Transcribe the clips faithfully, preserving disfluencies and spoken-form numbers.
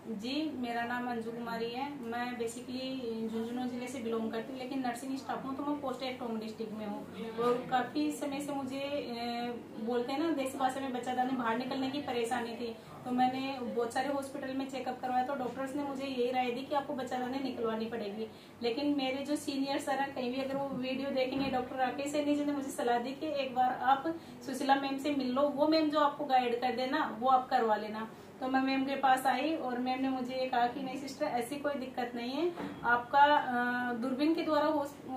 जी, मेरा नाम अंजू कुमारी है। मैं बेसिकली झुंझुनू जिले से बिलोंग करती हूँ, लेकिन नर्सिंग स्टाफ हूँ तो मैं पोस्टेड टोंक डिस्ट्रिक्ट में हूँ। और काफ़ी समय से मुझे बोलते हैं ना, देसी भाषा में बच्चादानी बाहर निकलने की परेशानी थी। तो मैंने बहुत सारे हॉस्पिटल में चेकअप करवाया तो डॉक्टर्स ने मुझे यही राय दी कि आपको बच्चादानी निकलवानी पड़ेगी। लेकिन मेरे जो सीनियर सर हैं, कहीं भी अगर वो वीडियो देखेंगे, डॉक्टर राकेश सैनी जी ने मुझे सलाह दी कि एक बार आप सुशीला मैम से मिल लो, वो मैम जो आपको गाइड कर देना वो आप करवा लेना। तो मैं मैम के पास आई और मैम ने मुझे ये कहा कि नहीं सिस्टर, ऐसी कोई दिक्कत नहीं है, आपका दूरबीन के द्वारा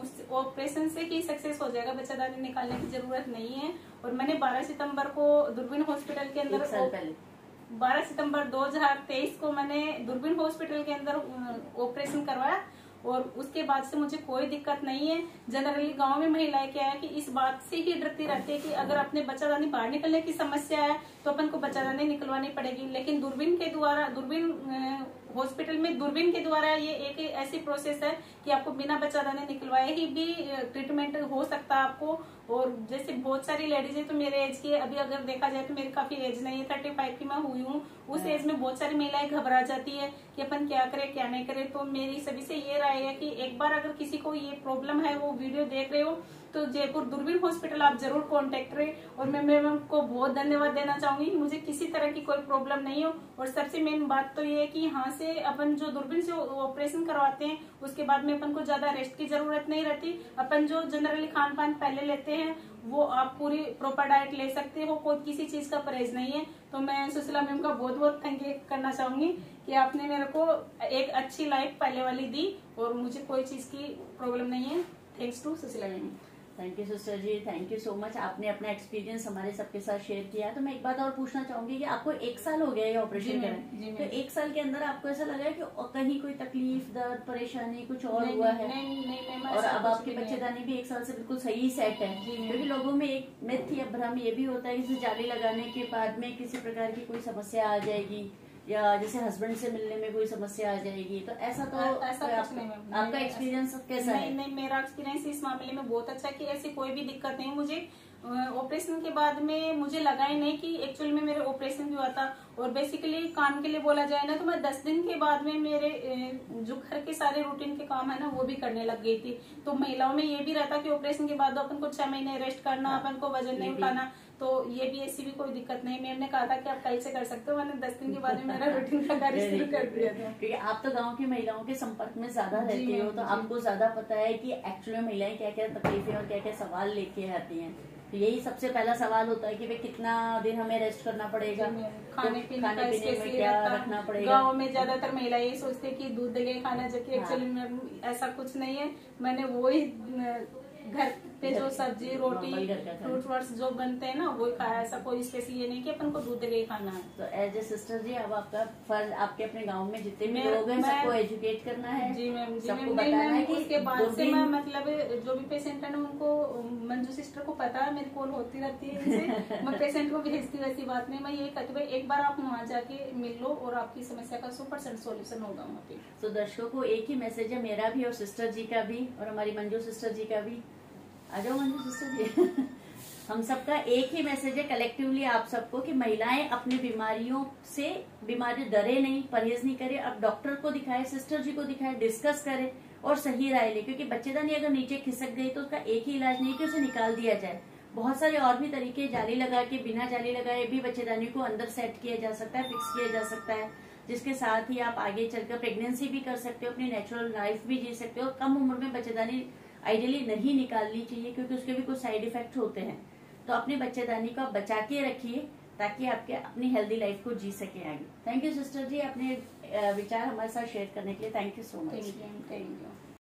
ऑपरेशन से ही सक्सेस हो जाएगा, बच्चादानी निकालने की जरूरत नहीं है। और मैंने बारह सितंबर को दूरबीन हॉस्पिटल के अंदर बारह सितंबर दो हज़ार तेईस को मैंने दूरबीन हॉस्पिटल के अंदर ऑपरेशन करवाया और उसके बाद से मुझे कोई दिक्कत नहीं है। जनरली गांव में महिलाएं क्या है कि इस बात से ही डरती रहती है कि अगर अपने बच्चादानी बाहर निकलने की समस्या है तो अपन को बच्चादानी निकलवानी पड़ेगी। लेकिन दूरबीन के द्वारा, दूरबीन हॉस्पिटल में दूरबीन के द्वारा ये एक ऐसी प्रोसेस है कि आपको बिना बच्चादानी निकलवाए ही भी ट्रीटमेंट हो सकता है आपको। और जैसे बहुत सारी लेडीज है तो मेरे एज की, अभी अगर देखा जाए तो मेरी काफी एज नहीं है, थर्टी फाइव की मैं हुई हूँ। उस एज में बहुत सारी महिलाएं घबरा जाती है कि अपन क्या करें क्या नहीं करें। तो मेरी सभी से ये राय है कि एक बार अगर किसी को ये प्रॉब्लम है, वो वीडियो देख रहे हो तो जयपुर दूरबीन हॉस्पिटल आप जरूर कांटेक्ट करें। और मैं मैम को बहुत धन्यवाद देना चाहूंगी, मुझे किसी तरह की कोई प्रॉब्लम नहीं हो। और सबसे मेन बात तो ये है कि यहाँ से अपन जो दूरबीन से ऑपरेशन करवाते हैं उसके बाद में अपन को ज्यादा रेस्ट की जरूरत नहीं रहती। अपन जो जनरली खान पान पहले लेते हैं वो आप पूरी प्रॉपर डाइट ले सकते हो, कोई किसी चीज का परहेज नहीं है। तो मैं सुशीला मैम का बहुत बहुत थैंक यू करना चाहूंगी कि आपने मेरे को एक अच्छी लाइफ पहले वाली दी और मुझे कोई चीज की प्रॉब्लम नहीं है। Thanks to Sushila ma'am. Thank you sister ji, thank you so much. आपने अपना एक्सपीरियंस हमारे सबके साथ शेयर किया है। तो मैं एक बात और पूछना चाहूंगी कि आपको एक साल हो गया ये ऑपरेशन करें, तो एक साल के अंदर आपको ऐसा लगा है कि कहीं कोई तकलीफ, दर्द, परेशानी कुछ और नहीं, हुआ नहीं, है? नहीं, नहीं, नहीं, और अब आपकी बच्चेदानी भी एक साल से बिल्कुल सही सेट है। क्योंकि लोगों में एक मिथ या भ्रम ये भी होता है कि जाली लगाने के बाद में किसी प्रकार की कोई समस्या आ जाएगी या जैसे हस्बैंड से मिलने में कोई समस्या आ जाएगी। तो ऐसा तो ऐसा कुछ नहीं मैम। आपका एक्सपीरियंस कैसा है? नहीं, नहीं, मेरा एक्सपीरियंस इस मामले में बहुत अच्छा कि ऐसी कोई भी दिक्कत नहीं। मुझे ऑपरेशन के बाद में मुझे लगा ही नहीं कि एक्चुअल में मेरे ऑपरेशन भी हुआ था। और बेसिकली काम के लिए बोला जाए ना तो मैं दस दिन के बाद में मेरे जो घर के सारे रूटीन के काम है ना वो भी करने लग गई थी। तो महिलाओं में ये भी रहता कि ऑपरेशन के बाद अपन को छह महीने रेस्ट करना, अपन को वजन नहीं उठाना, तो ये भी ऐसी भी कोई दिक्कत नहीं। मैम ने कहा था कि आप कल से कर सकते हो, मैंने दस दिन के बाद में मेरा रूटीन का कार्य शुरू कर दिया था। क्योंकि आप तो गांव की महिलाओं के संपर्क में ज्यादा रहती हो, तो आपको ज्यादा पता है कि एक्चुअली महिलाएं क्या क्या तकलीफें और क्या क्या सवाल लेके आती हैं। तो यही सबसे पहला सवाल होता है कि वे कितना दिन हमें रेस्ट करना पड़ेगा, खाने पीने खाने का पीने में क्या रखना पड़ेगा। गाँव में ज्यादातर महिला यही सोचते हैं कि दूध दे के खाना, जबकि एक्चुअली में ऐसा कुछ नहीं है। मैंने वही घर पे जो सब्जी, रोटी, फ्रूट फ्रूट्स जो बनते हैं ना वही खाया। ऐसा कोई स्पेशल ये नहीं कि अपन को दूध दे खाना है। तो एज ए सिस्टर जी, अब आपका फर्ज आपके अपने गांव में जितने भी लोग हैं सबको एजुकेट करना है। जी मैम, जी सबको मैम, बताना है कि उसके बाद से मैं मतलब जो भी पेशेंट है ना उनको, मंजू सिस्टर को पता है, मेरी कॉल होती रहती है इनसे, मैं पेशेंट को भेजती हूँ। ऐसी बात नहीं, मैं ये कहती हूँ एक बार आप वहाँ जाके मिल लो और आपकी समस्या का सौ परसेंट सोल्यूशन होगा वहाँ पे। तो दर्शकों को एक ही मैसेज है, मेरा भी और सिस्टर जी का भी और हमारी मंजू सिस्टर जी का भी। आ जाओ मंजू सिस्टर जी। हम सबका एक ही मैसेज है कलेक्टिवली आप सबको कि महिलाएं अपनी बीमारियों से बीमारी डरे नहीं, परहेज नहीं करे, अब डॉक्टर को दिखाए, सिस्टर जी को दिखाए, डिस्कस करे और सही राय ले। क्योंकि बच्चेदानी अगर नीचे खिसक गई तो उसका एक ही इलाज नहीं कि उसे निकाल दिया जाए। बहुत सारे और भी तरीके, जाली लगा के, बिना जाली लगाए भी बच्चेदानी को अंदर सेट किया जा सकता है, फिक्स किया जा सकता है, जिसके साथ ही आप आगे चलकर प्रेगनेंसी भी कर सकते हो, अपनी नेचुरल लाइफ भी जी सकते हो। कम उम्र में बच्चेदानी आइडियली नहीं निकालनी चाहिए क्योंकि उसके भी कुछ साइड इफेक्ट होते हैं। तो अपनी बच्चेदानी को आप बचा के रखिए ताकि आपके अपनी हेल्दी लाइफ को जी सके आगे। थैंक यू सिस्टर जी, अपने विचार हमारे साथ शेयर करने के लिए। Thank you so much. Thank you, thank you.